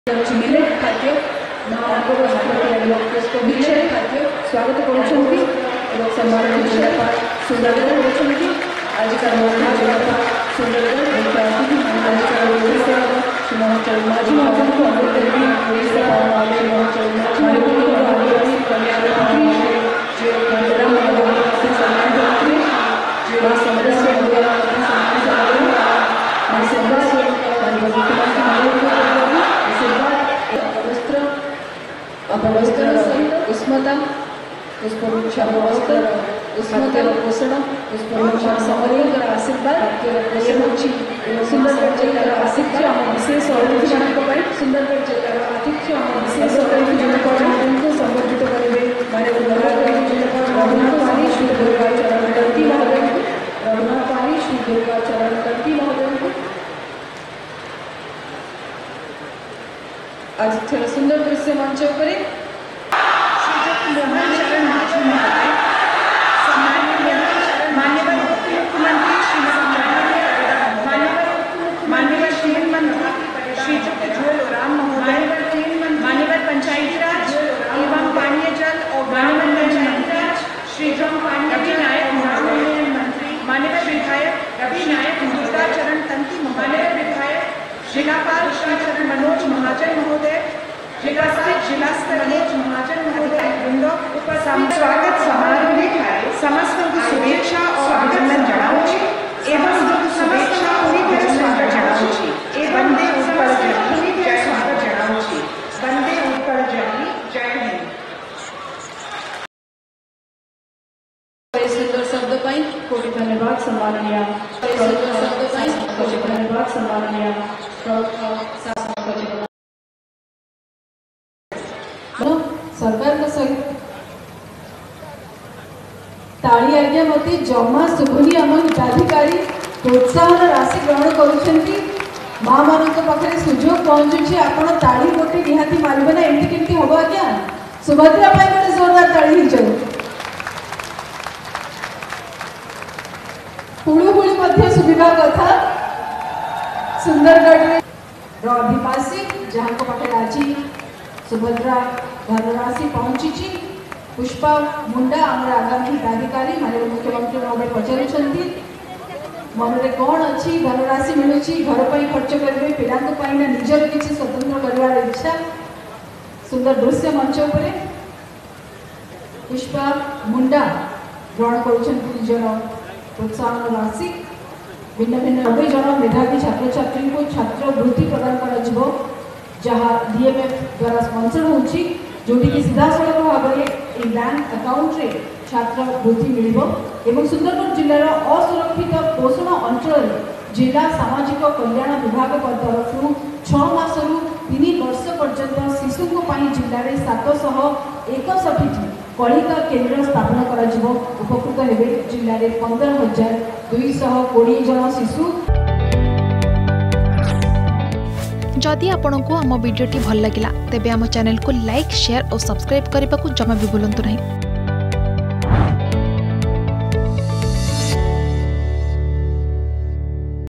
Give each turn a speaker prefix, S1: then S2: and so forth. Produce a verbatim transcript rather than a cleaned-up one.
S1: Millet खाद्य millet खाद्य स्वागत करुँच सम्मान जिलापाल सुंदरगढ़ होती आजिका जिलापाल सुंदरगढ़ मुख्य अतिथि आजिका श्रीमती माझी महाजन को अनुरोध करेंगे श्रीमती माझी आदिवासी कल्याण जो प्रोग्राम सम्मान करते जो सदस्य अपवस्त्र उष्मता पुष्पवृक्षा अपवस्त्र उष्मता पोषण पुष्पवृक्षा समर आशीर्वाद ये हूँ सुंदरगढ़ जिलार आतिथ्य आम विशेष अतिथि मान सुंदरगढ़ जिलार आतिथ्य आम विशेष अतिथि जनपद संबर्धित करेंगे माननीय जिलापाल रघुनाथ पानी श्री दुर्गाचरण दत्ती महोदय रघुनाथ पानी श्री दुर्गाचरण दत्ती महोदय आतिथ्यर सुंदर दृश्य मंच पर
S2: माननीय मुख्यमंत्री माननीय श्रीमंत्री श्रीयुक्त जुएल ओराम महोदय, माननीय पंचायती राज एवं पानीय जल और ग्रामीण पंचायती राज श्री रवि नायक मंत्री, माननीय विधायक रवि नायक दुर्गाचरण तंती, माननीय विधायक जिलापाल श्री मनोज महाजन महोदय, जिला जिला स्तर मनोज महाजन महोदय वृंदो स्वागत समारोह समस्त शुभेच्छा और अभिनंदन जनाऊँ एवं शुभेच्छा और स्वागत जनाऊँ वंदे उत्कल जननी जय स्वागत जनाऊँ वंदे उत्कल जननी जय हिंद।
S1: सुंदर शब्द पाई कोटि धन्यवाद सम्माननीय सुंदर शब्द पाई कोटि धन्यवाद सम्माननीय सरकार सहित ताली आज्ञा मते जमा सुभुनी आम हिताधिकारी प्रोत्साहन राशि ग्रहण करुछंती माँ मान पाखे सुजोग पहुँचुची आपण ताली गोटे निहाती मारे ना एमती केमती हम आज्ञा सुभद्रा गोटे जोरदार ताली जाऊ हुड़ुहुड़ी सुविधा कथा सुंदरगढ़ अधिवासी जहाँ पाखे आज सुभद्रा धनराशि पहुंची पुष्पा मुंडा आम आगामी हिताधिकारी माननीय मुख्यमंत्री महोदय पचारुंट मन में कौन अच्छी धनराशि मिलूँ घर पर खर्च करेंगे पिला निजर किसी स्वतंत्र करार इच्छा सुंदर दृश्य मंच पर पुष्पा मुंडा ग्रहण कर प्रोत्साहन राशि भिन्न भिन्न नब्बे जन मेधावी छात्र छात्री को छात्रवृत्ति प्रदान कर जहाँ डीएमएफ द्वारा स्पॉन्सर होची जोटी की सीधा सड़क भाव में बैंक अकाउंट रे छात्रवृत्ति मिल सुंदरगढ़ जिलार असुरक्षित पोषण अंचल जिला सामाजिक कल्याण विभाग तरफ छसरु तीन वर्ष पर्यंत शिशु जिले में सातश एकसठी कलिका केन्द्र स्थापन कर उपकृत हेबे जिले में पंद्रह हजार दुईश कोड़े जन शिशु।
S3: जदि आपंक आम भिडी भल लगा तेब आम चैनल को लाइक शेयर और सब्सक्राइब करने को जमा भी भूलु नहीं।